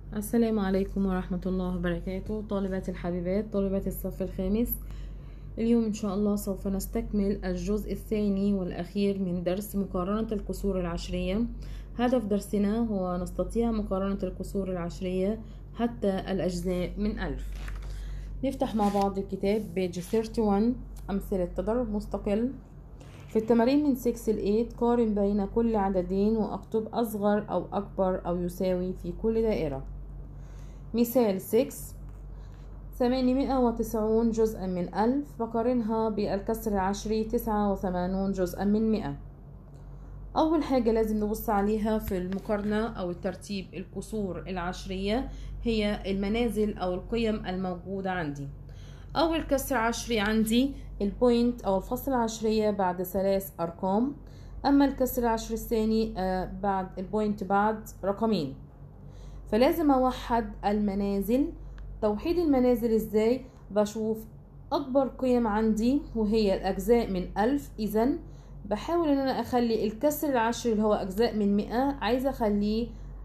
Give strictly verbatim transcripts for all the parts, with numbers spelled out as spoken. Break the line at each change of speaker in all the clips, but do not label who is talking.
السلام عليكم ورحمة الله وبركاته. طالباتي الحبيبات، طالبات الصف الخامس، اليوم إن شاء الله سوف نستكمل الجزء الثاني والأخير من درس مقارنة الكسور العشرية. هدف درسنا هو نستطيع مقارنة الكسور العشرية حتى الأجزاء من ألف. نفتح مع بعض الكتاب بيج واحد وثلاثين، أمثلة تدرج مستقل. في التمارين من ستة ل ثمانية قارن بين كل عددين واكتب أصغر أو أكبر أو يساوي في كل دائرة. مثال ستة، ثمانمائة وتسعون جزءا من ألف بقارنها بالكسر العشري تسعة وثمانون جزءا من مئة. أول حاجة لازم نبص عليها في المقارنة أو الترتيب الكسور العشرية هي المنازل أو القيم الموجودة عندي. أول كسر عشري عندي البوينت أو الفصل العشرية بعد ثلاث أرقام، أما الكسر العشري الثاني بعد البوينت بعد رقمين، فلازم أوحد المنازل. توحيد المنازل إزاي؟ بشوف أكبر قيم عندي وهي الأجزاء من ألف، إذن بحاول إن أنا أخلي الكسر العشري اللي هو أجزاء من مئة عايزة أخليه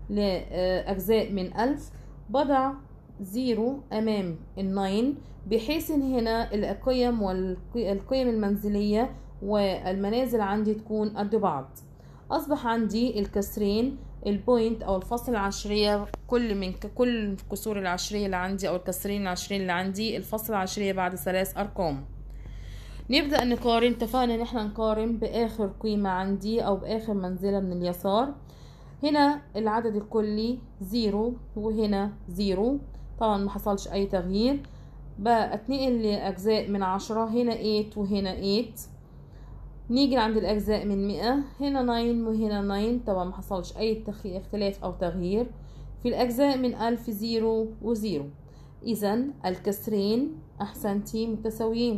لأجزاء من ألف. بضع زيرو أمام الناين بحيث إن هنا القيم والقيم المنزلية والمنازل عندي تكون قد بعض. أصبح عندي الكسرين البوينت أو الفصل العشرية، كل من كل الكسور العشرية اللي عندي أو الكسرين العشرين اللي عندي الفصل العشرية بعد ثلاث أرقام. نبدأ نقارن. اتفقنا إن احنا نقارن بآخر قيمة عندي أو بآخر منزلة من اليسار. هنا العدد الكلي زيرو وهنا زيرو، طبعا ما حصلش أي تغيير. بقى اتنقل لأجزاء من عشرة، هنا تمانية وهنا تمانية. نيجي عند الأجزاء من مئة، هنا تسعة وهنا تسعة، طبعا ما حصلش أي اختلاف أو تغيير. في الأجزاء من ألف زيرو وزيرو، إذن الكسرين أحسنتي متساويين.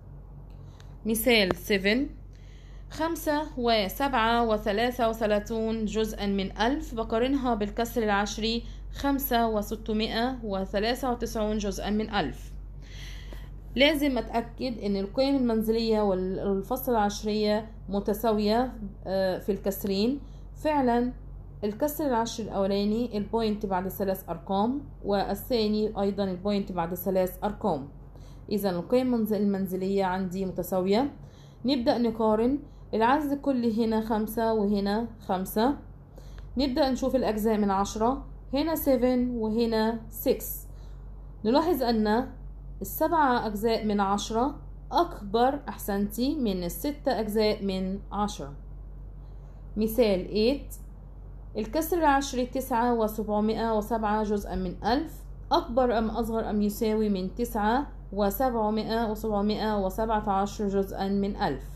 مثال سبعة، خمسة وسبعة وثلاثة وثلاثون جزءا من ألف بقارنها بالكسر العشري خمسة وستمائة وثلاثة وتسعون جزءا من ألف. لازم أتأكد إن القيم المنزلية والفصل العشرية متساوية في الكسرين. فعلا الكسر العشري الأولاني البوينت بعد ثلاث أرقام، والثاني أيضا البوينت بعد ثلاث أرقام، إذا القيم المنزلية عندي متساوية. نبدأ نقارن. العدد الكلي هنا خمسة وهنا خمسة. نبدأ نشوف الأجزاء من عشرة، هنا سبعة وهنا ستة. نلاحظ أن السبعة أجزاء من عشرة أكبر أحسنتي من الستة أجزاء من عشرة. مثال ثمانية، الكسر العشري تسعة وسبعمائة وسبعة جزءا من ألف أكبر أم أصغر أم يساوي من تسعة وسبعمائة وسبعمائة وسبعة عشر جزءا من ألف.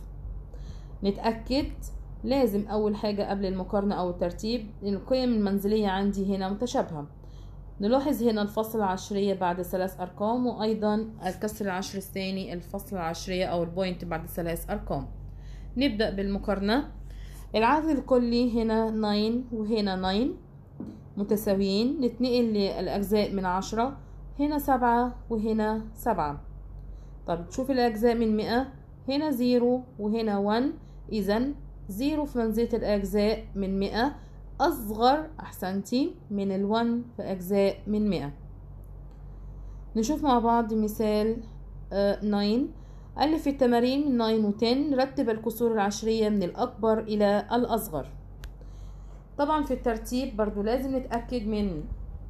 نتأكد لازم أول حاجة قبل المقارنة أو الترتيب إن القيم المنزلية عندي هنا متشابهة. نلاحظ هنا الفصل العشرية بعد ثلاث أرقام، وأيضا الكسر العشري الثاني الفصل العشرية أو البوينت بعد ثلاث أرقام. نبدأ بالمقارنة. العدد الكلي هنا تسعة وهنا تسعة متساويين. نتنقل للأجزاء من عشرة، هنا سبعة وهنا سبعة. طب تشوف الأجزاء من مئة، هنا زيرو وهنا واحد، إذن زيرو في منزلة الأجزاء من مئة أصغر أحسنتي من الون في أجزاء من مئة. نشوف مع بعض مثال تسعة. قال لي في التمارين من تسعة و عشرة رتب الكسور العشرية من الأكبر إلى الأصغر. طبعا في الترتيب برضو لازم نتأكد من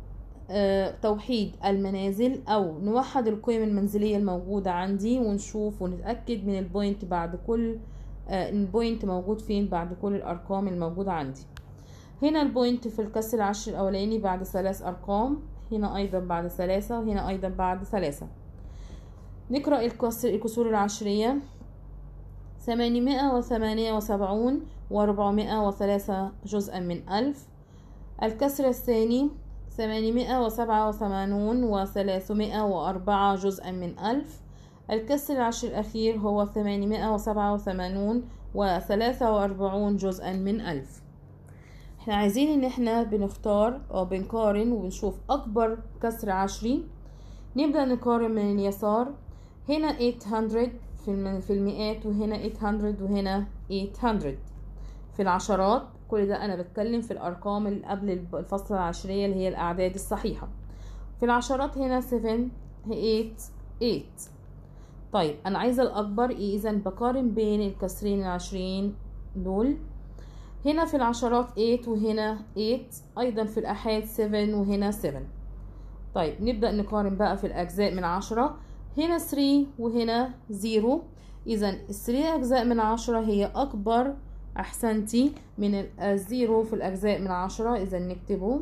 توحيد المنازل أو نوحد القيم المنزلية الموجودة عندي، ونشوف ونتأكد من البوينت بعد كل البوينت موجود فين بعد كل الأرقام الموجودة عندي. هنا البوينت في الكسر العشري الأولاني بعد ثلاث أرقام، هنا أيضا بعد ثلاثة وهنا أيضا بعد ثلاثة. نقرأ الكسور العشرية. ثمانمائة وثمانية وسبعون وأربعمائة وثلاثة جزءا من ألف. الكسر الثاني ثمانمائة وسبعة وثمانون وثلاثمائة وأربعة جزءا من ألف. الكسر العشري الأخير هو ثمانمائة وسبعة وثمانون وثلاثة وأربعون جزءا من ألف. احنا عايزين ان احنا بنختار او بنقارن وبنشوف اكبر كسر عشري. نبدأ نقارن من اليسار. هنا ثمانمائة في في المئات، وهنا ثمانمائة وهنا ثمانمائة. في العشرات كل ده أنا بتكلم في الأرقام اللي قبل الفصل العشرية اللي هي الأعداد الصحيحة. في العشرات هنا سبعة تمانية تمانية. طيب أنا عايزة الأكبر، إذا بقارن بين الكسرين العشرين دول. هنا في العشرات تمانية وهنا تمانية، أيضا في الآحاد سبعة وهنا سبعة. طيب نبدأ نقارن بقى في الأجزاء من عشرة. هنا ثلاثة وهنا صفر، إذا الثلاثة أجزاء من عشرة هي أكبر، أحسنتي، من الزيرو في الأجزاء من عشرة. إذا نكتبه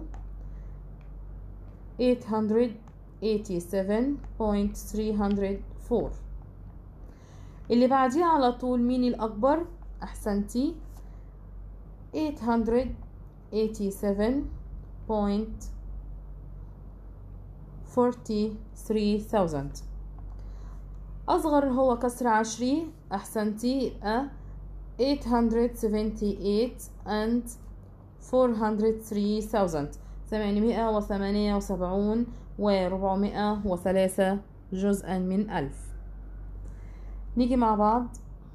ثمانمائة وسبعة وثمانين فاصلة ثلاثمائة وأربعة. اللي بعديه على طول مين الأكبر؟ أحسنتي، ثمانمائة وسبعة وثمانين فاصلة أربعة ثلاثة. أصغر هو كسر عشري، أحسنتي، يبقى ثمانمائة وثمانية وسبعين and أربعمائة وثلاثة thousand، ثمانمائة وثمانية وسبعين وأربعمائة وثلاثة جزءا من ألف. نيجي مع بعض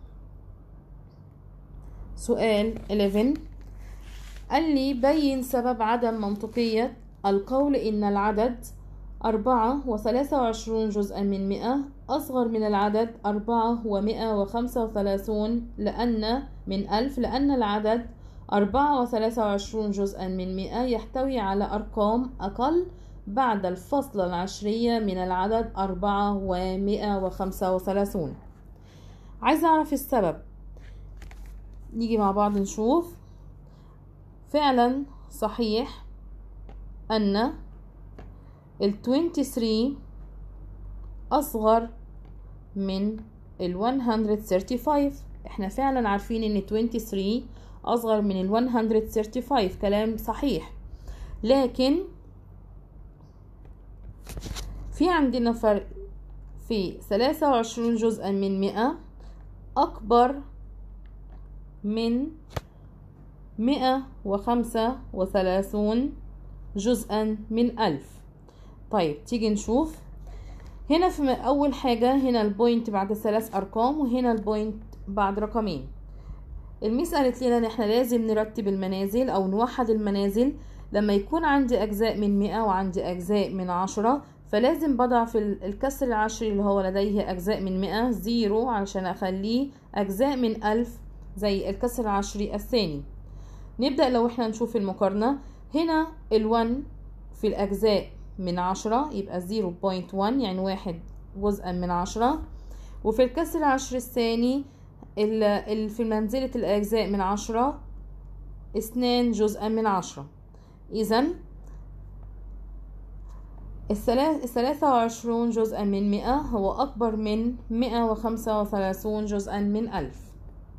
سؤال إحداشر. قال لي بين سبب عدم منطقية القول إن العدد أربعة وثلاثة وعشرون جزءا من مئة أصغر من العدد أربعة ومئة وخمسة وثلاثون لأن من ألف، لأن العدد أربعة وثلاثة وعشرون جزءا من مئة يحتوي على أرقام أقل بعد الفصل العشرية من العدد أربعة ومئة وخمسة وثلاثون. عايز أعرف السبب. نيجي مع بعض نشوف. فعلا صحيح أن ال ثلاثة وعشرين أصغر من ال مئة وخمسة وثلاثين. احنا فعلا عارفين ان ثلاثة وعشرين أصغر من ال مئة وخمسة وثلاثين، كلام صحيح. لكن في عندنا فرق في ثلاثة وعشرين جزءا من مئة أكبر من مئة وخمسة وثلاثون جزءا من ألف. طيب تيجي نشوف هنا. في أول حاجة هنا البوينت بعد ثلاث أرقام، وهنا البوينت بعد رقمين. الميس قالت لنا ان احنا لازم نرتب المنازل او نوحد المنازل. لما يكون عندي اجزاء من مئة وعندي اجزاء من عشرة، فلازم بضع في الكسر العشري اللي هو لديه اجزاء من مئة زيرو علشان اخليه اجزاء من ألف زي الكسر العشري الثاني. نبدأ لو احنا نشوف المقارنة. هنا الون في الاجزاء من عشرة يبقى زيرو بوينت واحد، يعني واحد جزءا من عشرة. وفي الكسر العشري الثاني في منزلة الأجزاء من عشرة اثنان جزءا من عشرة. إذن الثلاثة وعشرون جزءا من مئة هو أكبر من مئة وخمسة وثلاثون جزءا من ألف.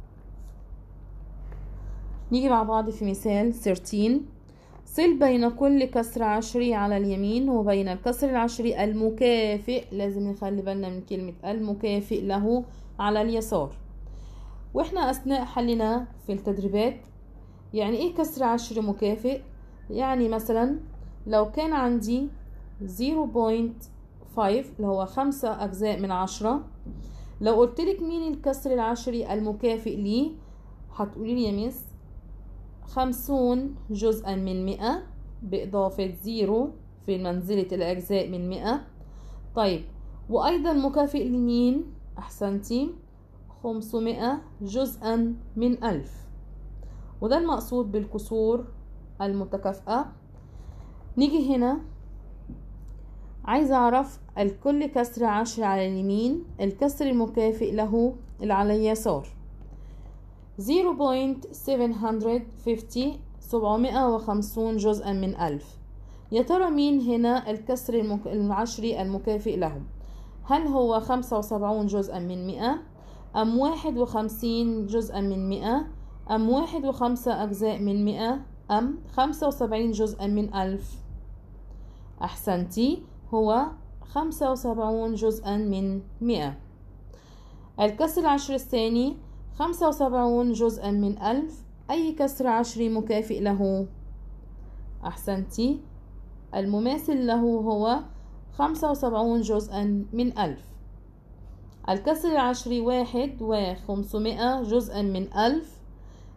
نيجي مع بعض في مثال ثلاثة عشر. صل بين كل كسر عشري على اليمين وبين الكسر العشري المكافئ، لازم نخلي بالنا من كلمة المكافئ له، على اليسار. واحنا اثناء حلنا في التدريبات، يعني ايه كسر عشري مكافئ؟ يعني مثلا لو كان عندي صفر فاصلة خمسة اللي هو خمسة اجزاء من عشرة، لو قلت لك مين الكسر العشري المكافئ ليه، هتقولي لي يا مس خمسون جزءا من مئة باضافة زيرو في منزلة الاجزاء من مئة. طيب وايضا مكافئ لمين؟ احسنتي، خمسمائة جزءا من ألف. وده المقصود بالكسور المتكافئة. نيجي هنا، عايزة أعرف الكل كسر عشر على اليمين، الكسر المكافئ له اللي على اليسار زيرو بوينت سبعة خمسين سبعمائة وخمسين جزءا من ألف. يا ترى مين هنا الكسر المك... العشري المكافئ له؟ هل هو خمسة وسبعين جزءا من مئة، أم واحد وخمسين جزءا من مئة، أم واحد وخمسة أجزاء من مئة، أم خمسة وسبعين جزءا من ألف؟ أحسنتي، هو خمسة وسبعين جزءا من مئة. الكسر العشري الثاني خمسة وسبعين جزءا من ألف، أي كسر عشري مكافئ له؟ أحسنتي، المماثل له هو خمسة وسبعين جزءا من ألف. الكسر العشري واحد وخمسمائة جزءا من ألف،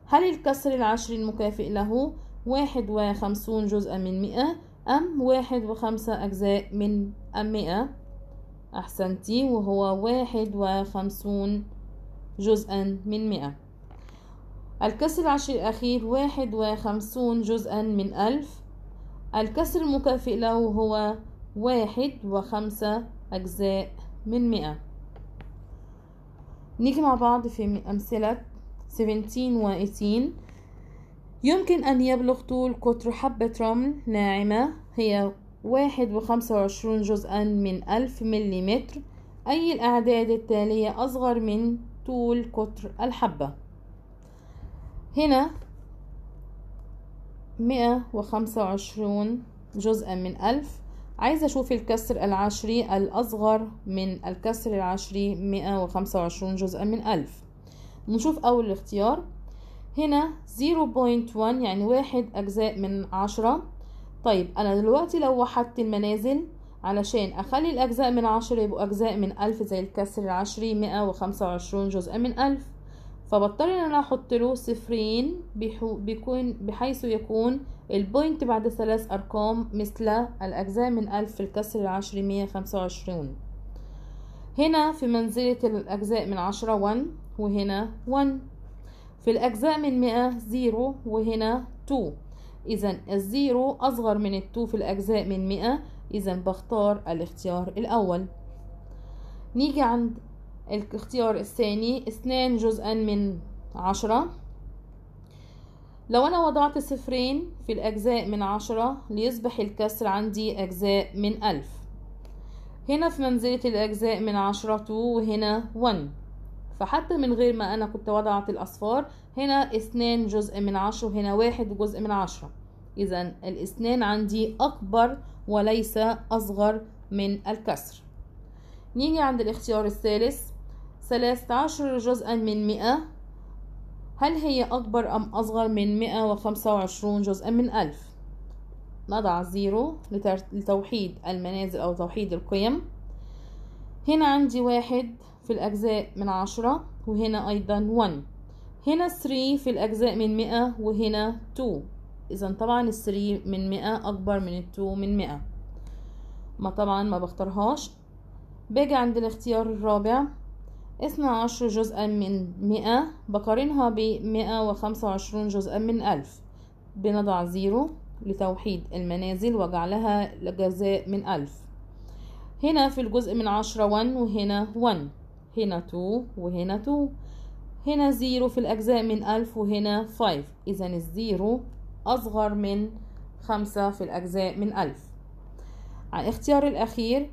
هل الكسر العشري المكافئ له واحد وخمسون جزءا من مئة أم واحد وخمسة أجزاء من مئة؟ أحسنتي، وهو واحد وخمسون جزءا من مئة. الكسر العشري الأخير واحد وخمسون جزءا من ألف. الكسر المكافئ له هو واحد وخمسة أجزاء من مئة. نيجي مع بعض في أمثلة سبعتاشر و ثمانية. يمكن أن يبلغ طول قطر حبة رمل ناعمة هي واحد وخمسة وعشرون جزءا من ألف مليمتر. أي الأعداد التالية أصغر من طول قطر الحبة؟ هنا مئة وخمسة وعشرون جزءا من ألف. عايزة أشوف الكسر العشري الأصغر من الكسر العشري مئة وخمسة وعشرون جزءا من ألف. نشوف أول اختيار. هنا صفر فاصلة واحد يعني واحد أجزاء من عشرة. طيب أنا دلوقتي لو وحدت المنازل علشان أخلي الأجزاء من عشرة يبقوا أجزاء من ألف زي الكسر العشري مئة وخمسة وعشرون جزءا من ألف، فبضطر ان انا احط له صفرين بيكون بحيث يكون البوينت بعد ثلاث ارقام مثل الاجزاء من ألف في الكسر العشري مئة وخمسة وعشرين. هنا في منزلة الاجزاء من عشرة واحد وهنا واحد. في الاجزاء من مئة صفر وهنا اتنين. اذا الزيرو اصغر من الاتنين في الاجزاء من مئة، اذا بختار الاختيار الاول. نيجي عند الاختيار الثاني اثنان جزءا من عشرة. لو انا وضعت صفرين في الاجزاء من عشرة ليصبح الكسر عندي اجزاء من ألف. هنا في منزلة الاجزاء من عشرة اتنين وهنا واحد، فحتى من غير ما انا كنت وضعت الاصفار هنا اثنان جزء من عشرة وهنا واحد جزء من عشرة. اذا الاثنان عندي اكبر وليس اصغر من الكسر. نيجي عند الاختيار الثالث ثلاثة عشر جزءا من مئة. هل هي أكبر أم أصغر من مئة وخمسة وعشرون جزءا من ألف؟ نضع زيرو لتوحيد المنازل أو توحيد القيم. هنا عندي واحد في الأجزاء من عشرة وهنا أيضا واحد. هنا ثلاثة في الأجزاء من مئة وهنا اتنين. إذا طبعا الثلاثة من مئة أكبر من الاتنين من مئة، ما طبعا ما بختارهاش. باجي عند الاختيار الرابع اثنا عشر جزءا من مئة، بقارنها ب مئة وخمسة وعشرون جزءا من ألف. بنضع زيرو لتوحيد المنازل وجعلها لجزاء من ألف. هنا في الجزء من عشرة واحد وهنا واحد. هنا اتنين وهنا اتنين. هنا زيرو في الأجزاء من ألف وهنا خمسة. إذا الزيرو أصغر من خمسة في الأجزاء من ألف. على الاختيار الأخير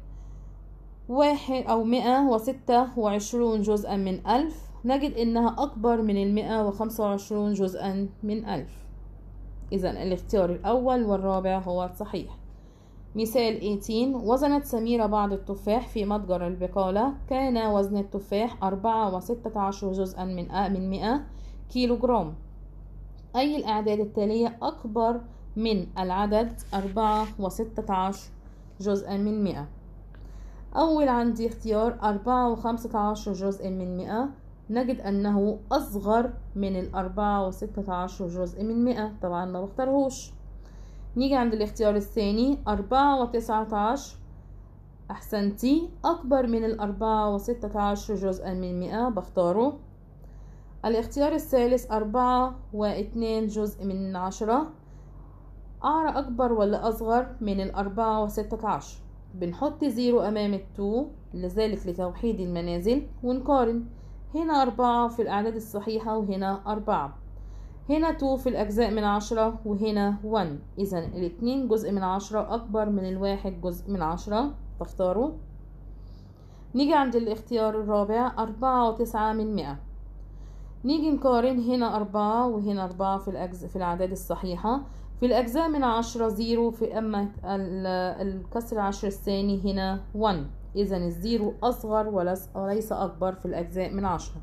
واحد أو مئة وستة وعشرون جزءا من ألف، نجد إنها أكبر من المئة وخمسة وعشرون جزءا من ألف. إذا الاختيار الأول والرابع هو الصحيح. مثال ثمانية. وزنت سميرة بعض التفاح في متجر البقالة. كان وزن التفاح أربعة وستة عشر جزءا من من مئة كيلو جرام. أي الأعداد التالية أكبر من العدد أربعة وستة عشر جزءا من مئة؟ أول عندي اختيار أربعة وخمسة عشر جزء من مئة، نجد أنه أصغر من الأربعة وستة عشر جزء من مئة، طبعا ما بختارهوش. نيجي عند الاختيار الثاني أربعة وتسعة عشر. أحسنتي، أكبر من الأربعة وستة عشر جزءا من مئة، بختاره. الاختيار الثالث أربعة واثنين جزء من عشرة. أعرى أكبر ولا أصغر من الأربعة وستة عشر؟ بنحط زيرو أمام التو لذلك لتوحيد المنازل ونقارن. هنا أربعة في الأعداد الصحيحة وهنا أربعة. هنا اتنين في الأجزاء من عشرة وهنا واحد. إذا الاتنين جزء من عشرة أكبر من الواحد جزء من عشرة، بختاره. نيجي عند الاختيار الرابع أربعة وتسعة من مئة. نيجي نقارن. هنا أربعة وهنا أربعة في الأجزاء في الأعداد الصحيحة. في الأجزاء من عشرة زيرو، في أما الكسر العشر الثاني هنا واحد. إذا الزيرو أصغر وليس أكبر في الأجزاء من عشرة.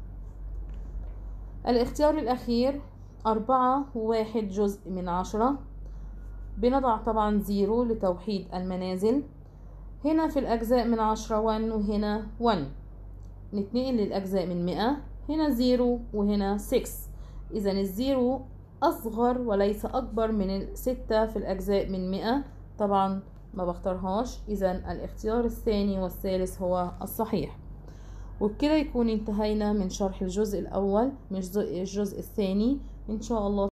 الاختيار الأخير أربعة واحد جزء من عشرة. بنضع طبعا زيرو لتوحيد المنازل. هنا في الأجزاء من عشرة واحد وهنا واحد. نتنقل للأجزاء من مئة. هنا زيرو وهنا ستة. إذا الزيرو أصغر وليس أكبر من الستة في الأجزاء من مئة، طبعا ما بختارهاش. إذا الاختيار الثاني والثالث هو الصحيح. وبكده يكون انتهينا من شرح الجزء الأول من الجزء الثاني إن شاء الله.